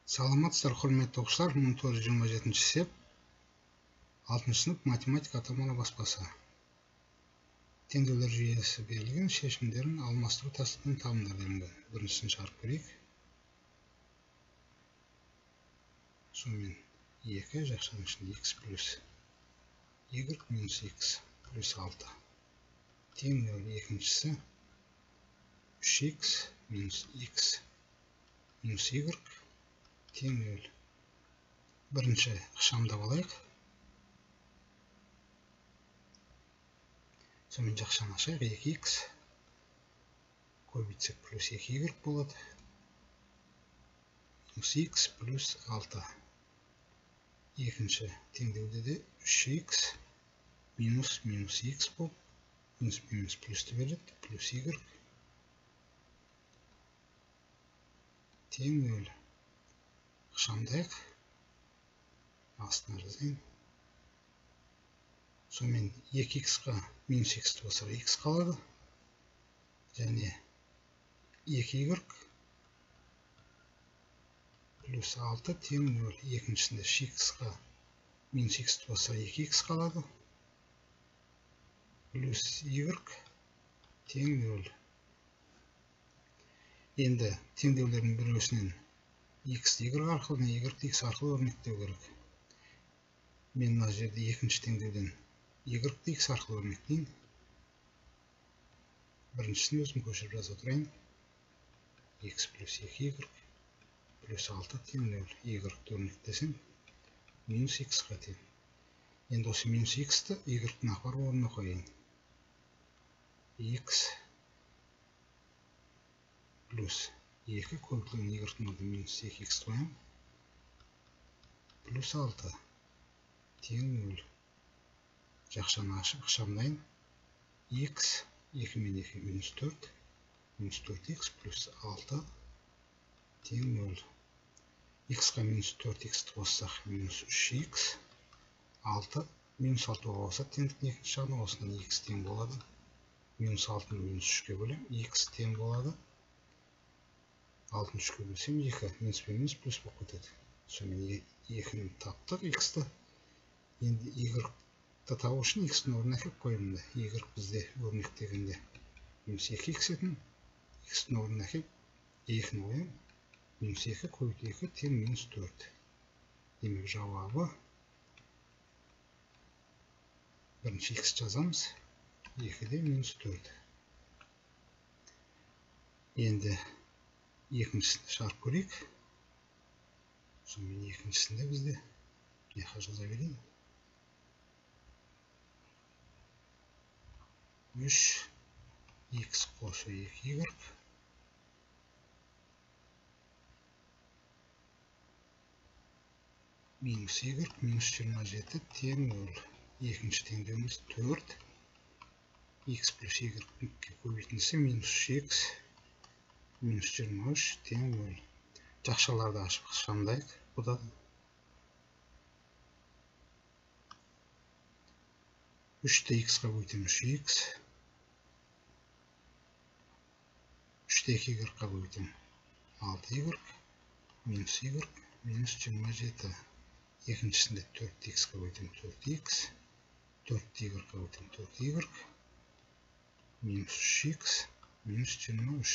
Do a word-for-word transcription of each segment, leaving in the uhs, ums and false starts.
Саламатсыздар, құрметті оқушылар. мың тоғыз жүз жиырма жетінші сеп алтыншы сынып математика атаманы баспасы. Теңдеулер жүйесі берілген, шешімдерін алмастыру тәсілін табыңдар делінген. Біріншісін шығарып көрейік. Сонымен екі жақшаның ішінде x плюс y минус x плюс алты тең нөл. Екіншісі үш икс минус x минус y тең нөл. Бірінші ықшамдап алайық. Сонымен жақшаны ашайық. екі икс көбейтсек плюс екі y болады. Минус x плюс алты. Екінші теңдеуде де үш икс минус минус x болып, минус минус плюсті береді, плюс y тең нөл. Ықшамдайық. Астына жазайын. Сонымен екі иксқа минус x болса x қалады. Және екі y плюс алты тең нөл. Екіншісінде үш иксқа минус x болса екі икс қалады. Плюс y тең нөл. Енді теңдеулердің біреуісінен x y арқылы, y x арқылы өрнектеу керек. Мен мына жерде екінші теңдеуден y x арқылы өрнектейін. Біріншісін өзім көшіріп жазып отырайын. X плюс екі y плюс алты тең нөл. Y өрнектесем минус x-ға тең. Енді осы минус x-ті y-дің апарып орнына қояйын. X плюс екі көбейтілген y-дің орнына минус екі икс қоямын. Плюс алты тең нөл. Жақшаны ашып ықшамдайын. X екі мен екі минус төрт. Минус төрт икс плюс алты тең нөл. X-қа минус төрт иксті қоссақ минус үш икс. алты минус алты болса теңдіктің екінші жағына осыдан x тең болады. Минус алтыны минус үшке бөлем, x тең болады. алтыны үшке бөлсем екі. Минус пен минус плюс болып кетеді. Сонымен екіні таптық x-ті. Енді y-ті табу үшін x-ті орнына әкеліп қоямын. Y бізде өрнектегенде минус екі икс етін. X-ті орнына әкеліп екіні қоямын. Минус екі көбейт екі тең минус төрт. Демек жауабы бірінші x жазамыз. екіде минус төрт. Енді екіншісінде шығарып көрейік. Сонымен екіншісінде бізде неқа жаза берейін. үш икс қосу екі y минус y минус жиырма жеті тең нөл. Екінші теңдеуіміз төрт. X плюс y көбейтіндісі минус үш икс минус жиырма үш тең нөл. Жақшаларды ашып ықшамдайық. Бұда үшті x-қа көбейтем үш икс. үшті екі y-ға көбейтем алты y минус y минус жиырма жеті. Екіншісінде төрт икс-қа көбейтем төрт икс. төрт y-ға көбейтем төрт y минус үш икс минус жиырма үш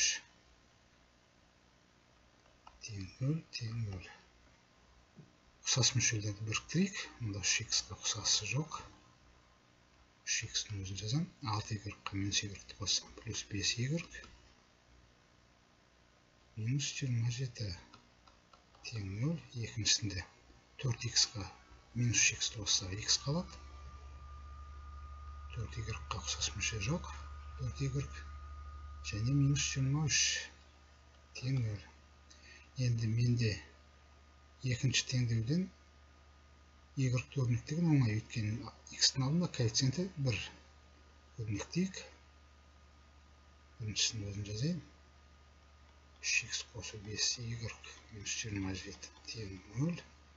тең нөл тең нөл. Ұқсас мүшелерді біріктірейік. Мұнда үш икс-қа ұқсасы жоқ. үш икс-дің өзін жазам. алты y-ға минус y-ті қоссам плюс бес y минус жиырма жеті тең нөл. Екіншісінде төрт икс-ға минус үш иксті қоссақ x қалады. төрт y-ға ұқсас мүше жоқ. төрт y және минус жиырма үш тең нөл. Енді менде екінші теңдеуден y-ті өрнектеген оңай, өйткені x-тің алдында коэффициенті бір. Өрнектейік. Біріншісін өзін жазайын. үш икс қосу бес y минус жиырма жеті тең нөл.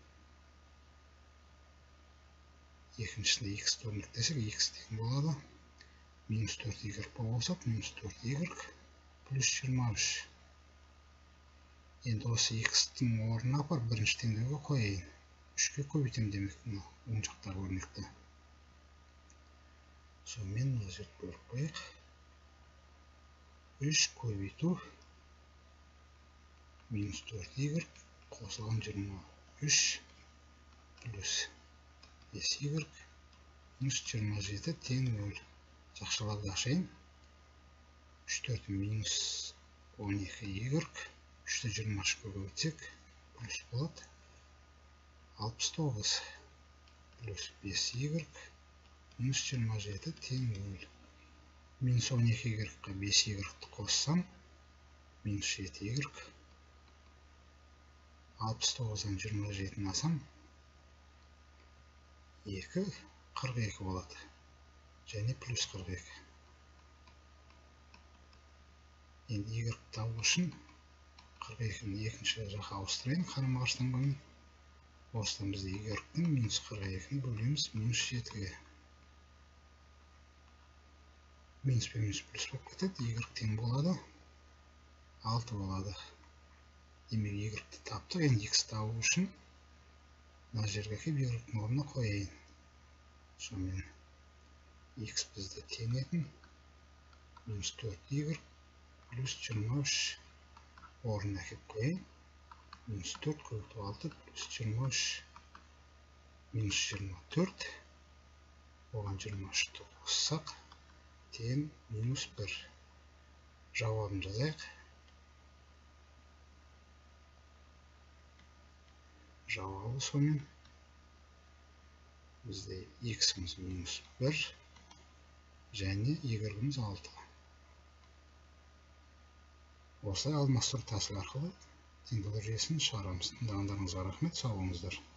Екіншісінде x-ті өрнектесек x тең болады. Минус төрт y болсақ, минус төрт y плюс жиырма үш. Енді осы x-тің орнына апарып бірінші теңдеуге қояйын. үшке көбейтемін демек, мына оң жақтағы өрнекті. Сонымен мына жерді бөліп қояйық. үш көбейту минус төрт y қосылған жиырма үш плюс бес y минус жиырма жеті тең нөл. Жақшаларды ашайын. үш төрт минус он екі y, үшті жиырма үшке көбейтсек плюс болады. алпыс тоғыз плюс бес y минус жиырма жеті тең нөл. Минус он екі y-қа бес y-ті қоссам, минус жеті y. алпыс тоғыздан жиырма жетіні асам, екі, қырық екі болады. Және плюс қырық екі. Енді y табу үшін қырық екіні екінші жаққа ауыстырайын, қарама-қарсыдан қойын. Осыдан бізде y-тің минус қырық екіні бөлеміз минус жетіге. Минус пен минус плюс болып кетеді, y тең болады, алты болады. Демек y-ті таптық, енді x табу үшін мына жерге келіп y-тің орнына қояйын. Сонымен x бізде тең етін минус төрт y плюс жиырма үш орнына келіп қояйын. Минус төрт көбейту алты плюс жиырма үш минус жиырма төрт. Оған жиырма үшті қоссақ тең минус бір. Жауабын жазайық. Жауабы сонымен бізде x-іміз минус бір және y-іміз алты. Осылай алмастыру тәсілі арқылы теңдеулер жүйесін шығарамыз. Тыңдағандарыңызға рахмет, сау болыңыздар.